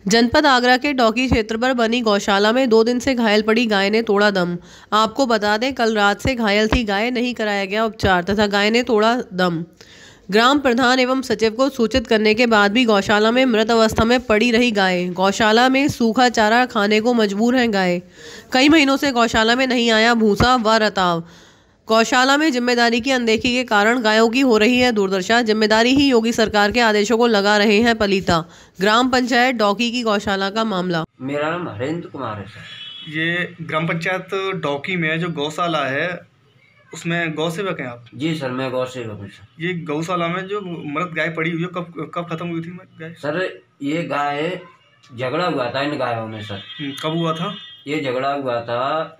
जनपद आगरा के डौकी क्षेत्र पर बनी गौशाला में 2 दिन से घायल पड़ी गाय ने तोड़ा दम। आपको बता दें, कल रात से घायल थी गाय, नहीं कराया गया उपचार तथा गाय ने तोड़ा दम। ग्राम प्रधान एवं सचिव को सूचित करने के बाद भी गौशाला में मृत अवस्था में पड़ी रही गाय। गौशाला में सूखा चारा खाने को मजबूर है गाय। कई महीनों से गौशाला में नहीं आया भूसा व रताव। गौशाला में जिम्मेदारी की अनदेखी के कारण गायों की हो रही है दुर्दशा। जिम्मेदारी ही योगी सरकार के आदेशों को लगा रहे हैं पलीता। ग्राम पंचायत डौकी की गौशाला का मामला। मेरा नाम हरेंद्र कुमार है सर। ये ग्राम पंचायत डौकी में जो गौशाला है उसमें गौ सेवक हैं आप? जी सर, मैं गौ सेवक हूँ सर। ये गौशाला में जो मृत गाय पड़ी हुई है कब खत्म हुई थी गाय? सर ये गाय झगड़ा हुआ था इन गायों में सर। कब हुआ था ये झगड़ा? हुआ था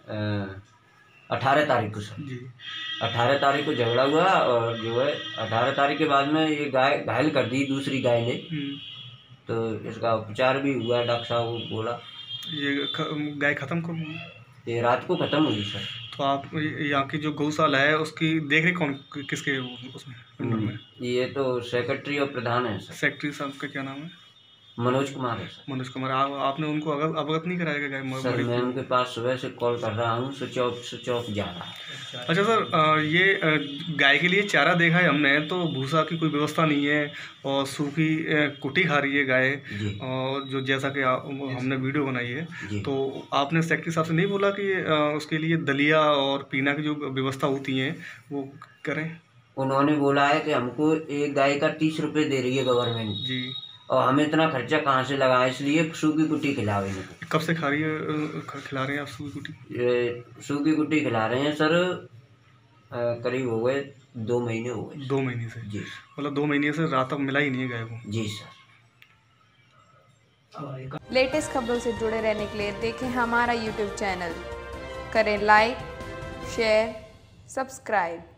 18 तारीख को सर जी। 18 तारीख को झगड़ा हुआ और जो है 18 तारीख के बाद में ये गाय घायल कर दी दूसरी गाय ने। तो इसका उपचार भी हुआ, डॉक्टर साहब बोला। ये गाय खत्म कब हुई? ये रात को खत्म हुई सर। तो आप यहाँ की जो गौशाला है उसकी देख रेख कौन किसके उसमें? ये तो सेक्रेटरी और प्रधान है सर। सेक्रेटरी साहब का क्या नाम है? मनोज कुमार है सर। मनोज कुमार। आपने उनको अवगत नहीं कराया गाय? सर मैं उनके पास सुबह से कॉल कर रहा हूँ, स्विच ऑफ जा रहा है। अच्छा सर, ये गाय के लिए चारा देखा है हमने, तो भूसा की कोई व्यवस्था नहीं है और सूखी कुटी खा रही है गाय। और जो जैसा कि हमने वीडियो बनाई है, तो आपने सेक्रेटरी साहब से नहीं बोला कि उसके लिए दलिया और पीना की जो व्यवस्था होती है वो करें? उन्होंने बोला है कि हमको एक गाय का 30 रुपये दे रही है गवर्नमेंट जी, और हमें इतना खर्चा कहाँ से लगा, इसलिए सूखी कुटी खिलावेंगे। कब से खिला रहे हैं आप सूखी कुटी? सूखी कुटी खिला रहे हैं सर, करीब हो गए 2 महीने हो गए। 2 महीने से जी? मतलब 2 महीने से रात तक मिला ही नहीं है गाय को? जी सर। लेटेस्ट खबरों से जुड़े रहने के लिए देखें हमारा YouTube चैनल, करें लाइक, शेयर, सब्सक्राइब।